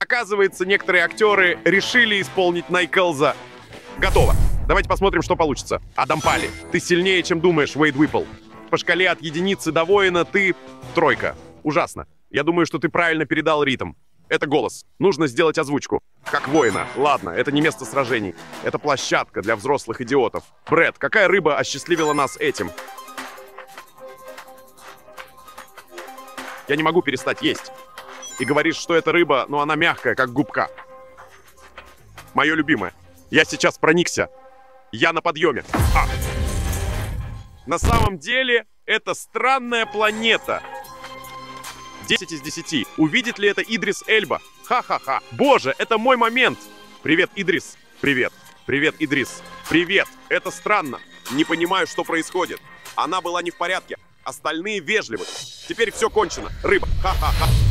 Оказывается, некоторые актеры решили исполнить Найкелза. Готово. Давайте посмотрим, что получится. Адам Палли, ты сильнее, чем думаешь, Уэйд Уиппл. По шкале от единицы до воина ты тройка. Ужасно. Я думаю, что ты правильно передал ритм. Это голос. Нужно сделать озвучку. Как воина. Ладно, это не место сражений. Это площадка для взрослых идиотов. Брэд, какая рыба осчастливила нас этим? Я не могу перестать есть. И говоришь, что это рыба, но она мягкая, как губка. Мое любимое. Я сейчас проникся. Я на подъеме. На самом деле, это странная планета. 10 из 10. Увидит ли это Идрис Эльба? Ха-ха-ха. Боже, это мой момент. Привет, Идрис. Привет. Привет, Идрис. Привет. Это странно. Не понимаю, что происходит. Она была не в порядке. Остальные вежливы. Теперь все кончено. Рыба. Ха-ха-ха.